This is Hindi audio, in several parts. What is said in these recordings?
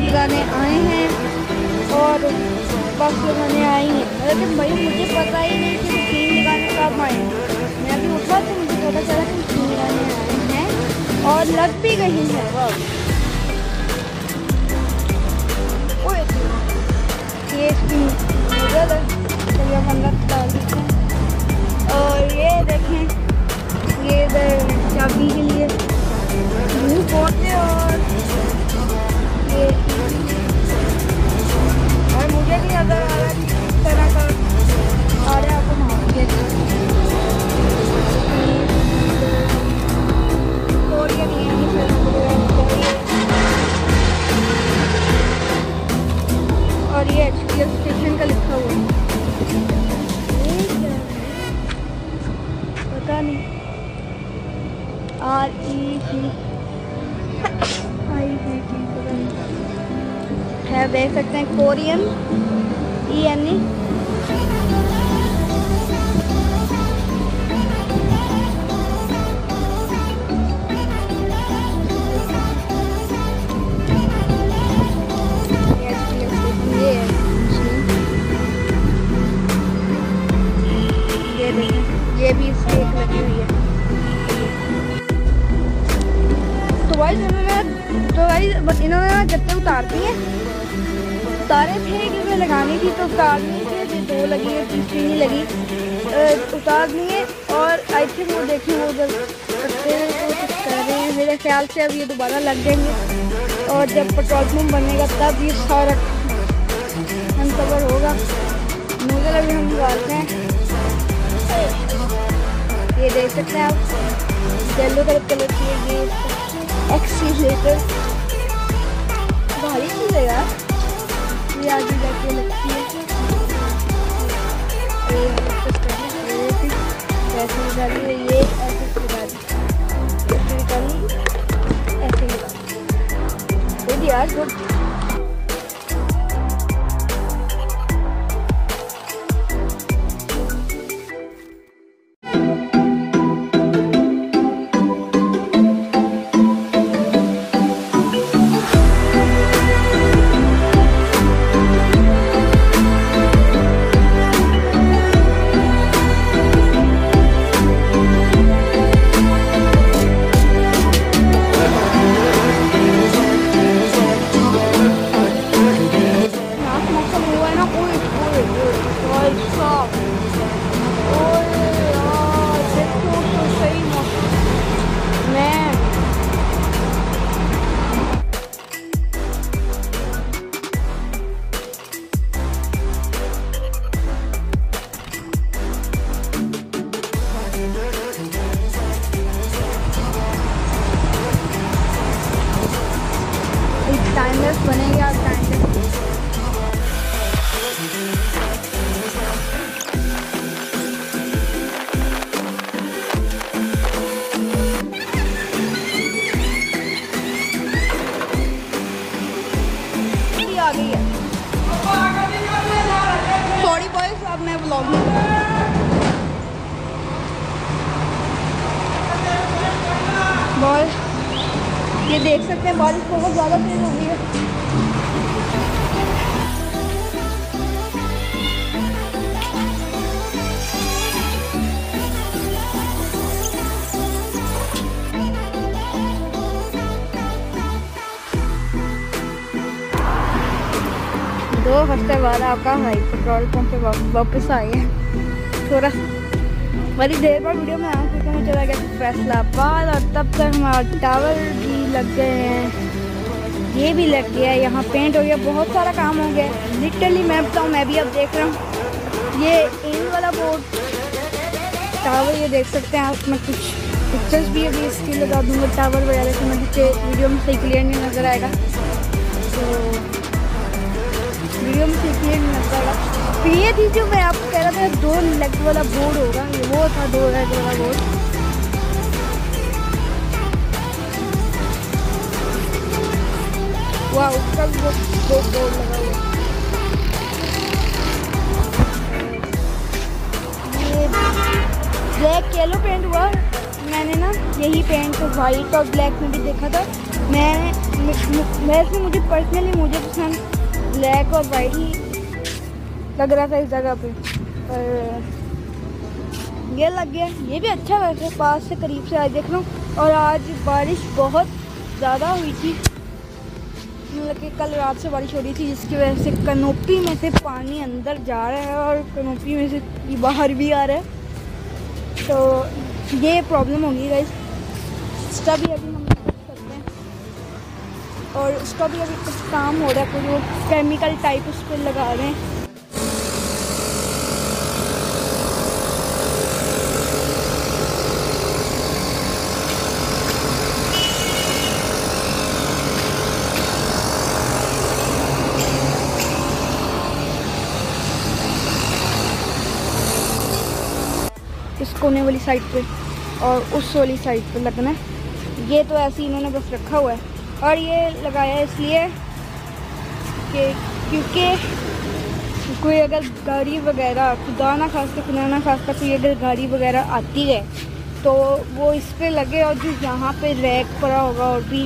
लगाने आए हैं और बस लगाने आई हैं। लेकिन भाई मुझे पता ही नहीं कि मशीन लगाने कब आए हैं। मैं अभी उठा तो मुझे पता चला कि मशीन लगाने आए हैं और लग भी गई है। ये इसकी नजर है, चलिए हम अंदर डाल देते हैं। और ये देखें, ये इधर चाबी के लिए मुँह खोलते और ये और मुझे भी नजर आ रहा है किस तरह का आ रहा है आपको मार्केट और ये नहीं और ये एक्सप्रेस स्टेशन का लिखा हुआ है, पता नहीं है। देख सकते हैं कोरियन ENE। ये भी इसकी एक लगी हुई है। तो भाई इन्होंने गत्ते उतार दिए, उतारे थे क्योंकि लगानी थी तो उतारनी थी, दो लगी है, तीसरी नहीं लगी, उतार दिए। और आई थिंक वो देखिए वो उधर करते कुछ कर रहे हैं। मेरे ख्याल से अब ये दोबारा लग जाएंगे और जब पेट्रोल पंप बनेगा तब ये सारा अनकवर होगा। नोजल अभी हम डालते हैं, ये देख सकते हैं आप येलो कलर की ये एक्सीलेटर भारी चीज़ है यार, ये आगे जाके लगती है। ऐसे निकाली है, ये ऐसे निकाली ऐसे निकाली यार गुड। टाइमलेस बनेगा आप टाइमलेस। आ गई है सॉरी बॉयज, अब मैं ब्लॉग में बॉयज ये देख सकते हैं बारिश बहुत ज़्यादा तेज हो गई है। दो हफ्ते बाद आपका हाई पेट्रोल पंप पे वापस आए हैं। थोड़ा बड़ी देर बाद वीडियो में आया क्योंकि हमें चला गया फैसलाबाद और तब तक हमारा टावर भी लग गए हैं, ये भी लग गया है, यहाँ पेंट हो गया, बहुत सारा काम हो गया। लिटरली मैं बताऊँ, मैं भी अब देख रहा हूँ ये एन वाला बोर्ड टावर, ये देख सकते हैं आप। मैं कुछ पिक्चर्स भी अभी इसकी लगा दूँगा टावर वगैरह से, मुझे वीडियो में सही क्लियर नहीं नज़र आएगा, तो वीडियो में सही क्लियर नहीं नज़र आएगा। तो ये थी जो मैं आपको कह रहा था, 2 लेग वाला बोर्ड होगा, ये वो था 2 लेग वाला बोर्ड। वाह, उसका भी दो बोर्ड लगा हुआ। ये ब्लैक येलो पेंट हुआ, मैंने ना यही पेंट वाइट और ब्लैक में भी देखा था, वैसे मुझे पर्सनली पसंद ब्लैक और वाइट ही लग रहा था इस जगह पे, पर ये लग गया। ये भी अच्छा वैसे पास से करीब से आज देख लो। और आज बारिश बहुत ज़्यादा हुई थी, मतलब कि कल रात से बारिश हो रही थी, जिसकी वजह से कनोपी में से पानी अंदर जा रहा है और कनोपी में से बाहर भी आ रहा है। तो ये प्रॉब्लम होगी गाइस। इसका भी अभी हम करते हैं, और उसका भी अभी कुछ काम हो रहा है, कुछ वो केमिकल टाइप उस पर लगा रहे हैं। इस कोने वाली साइड पे और उस वाली साइड पे लगना है। ये तो ऐसे इन्होंने बस रखा हुआ है, और ये लगाया इसलिए कि क्योंकि कोई अगर गाड़ी वगैरह खुदा ना खास्ता कोई अगर गाड़ी वगैरह आती है तो वो इस पे लगे, और जो यहाँ पे रैक पड़ा होगा और भी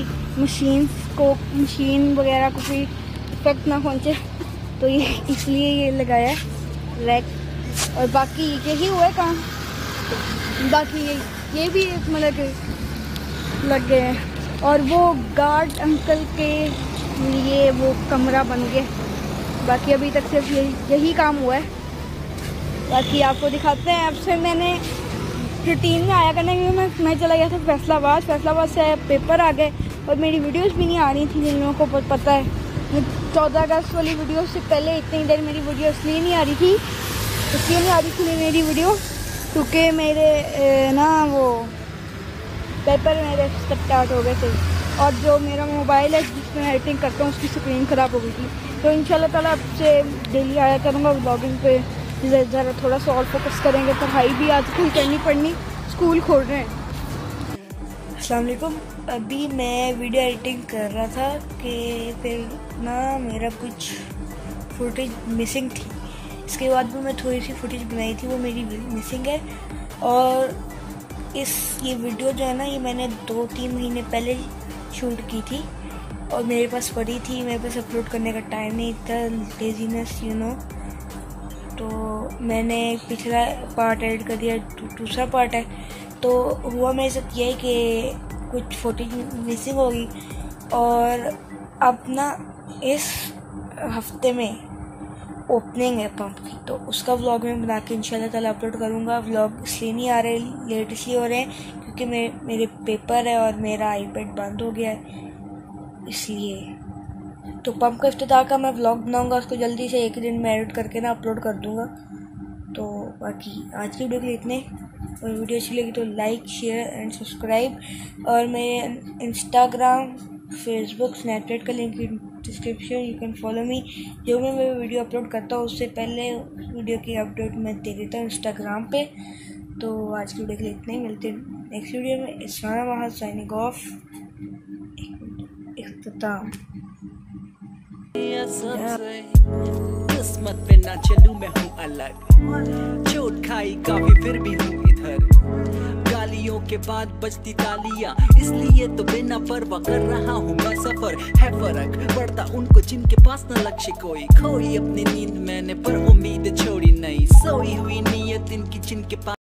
मशीन वगैरह को कोई इफेक्ट ना पहुँचे, तो ये इसलिए ये लगाया है रैक। और बाकी यही हुआ है काम, बाकी ये भी एक मतलब के लग गए हैं। और वो गार्ड अंकल के लिए वो कमरा बन गया। बाकी अभी तक सिर्फ यही काम हुआ है। बाकी आपको दिखाते हैं। अब से मैंने रूटीन में आया करने के लिए मैं चला गया था फैसलाबाद से पेपर आ गए, और मेरी वीडियोस भी नहीं आ रही थी। जिन लोगों को पता है, 14 अगस्त वाली वीडियो से पहले इतनी देर मेरी वीडियो इसलिए नहीं आ रही थी मेरी वीडियो, क्योंकि मेरे ना वो पेपर मेरे स्टार्ट हो गए थे, और जो मेरा मोबाइल है जिसमें एडिटिंग करता हूँ उसकी स्क्रीन ख़राब हो गई थी। तो इंशाल्लाह ताला अब से डेली आया करूँगा व्लॉगिंग पे, ज़रा थोड़ा सा और फोकस करेंगे। पढ़ाई भी आजकल करनी पड़नी, स्कूल खोल रहे हैं। अस्सलाम वालेकुम। अभी मैं वीडियो एडिटिंग कर रहा था कि फिर ना मेरा कुछ फुटेज मिसिंग थी। इसके बाद भी मैं थोड़ी सी फुटेज बनाई थी, वो मेरी मिसिंग है। और ये वीडियो जो है ना, ये मैंने 2-3 महीने पहले शूट की थी, और मेरे पास पड़ी थी। मेरे पास अपलोड करने का टाइम नहीं था, लेजीनेस तो मैंने पिछला पार्ट एडिट कर दिया, दूसरा पार्ट है। तो हुआ मेरे साथ ये कि कुछ फुटेज मिसिंग होगी, और अब ना इस हफ्ते में ओपनिंग है पंप की, तो उसका व्लॉग मैं बना के इंशाल्लाह ताला अपलोड करूँगा। व्लॉग इसलिए नहीं आ रहे, लेट इसलिए हो रहे हैं क्योंकि मेरे पेपर है और मेरा आईपैड बंद हो गया है, इसलिए। तो पंप का इफ्तिताह का मैं व्लॉग बनाऊँगा, उसको जल्दी से एक दिन में एडिट करके ना अपलोड कर दूँगा। तो बाकी आज की वीडियो के लिए इतने, और वीडियो अच्छी लगी तो लाइक, शेयर एंड सब्सक्राइब। और मेरे इंस्टाग्राम, फेसबुक, स्नैपचैट का link description, you can follow me. जो मैं वीडियो अपलोड करता हूँ उससे पहले वीडियो की अपडेट मैं दे देता हूँ इंस्टाग्राम पे। तो आज की वीडियो के लिए इतना ही, मिलते हैं नेक्स्ट वीडियो में। इस्लाम वहाँ साइनिंग ऑफ। इख्तिताम। किस्मत पे ना चलूं मैं हूँ अलग, चोट खाई काफी फिर भी हूँ इधर, गालियों के बाद बजती तालियां, इसलिए तो बिना परवाह कर रहा हूँ मैं सफर। है फर्क बढ़ता उनको जिनके पास न लक्ष्य कोई, खोई अपनी नींद मैंने पर उम्मीद छोड़ी नहीं, सोई हुई नीयत इनकी जिनके पास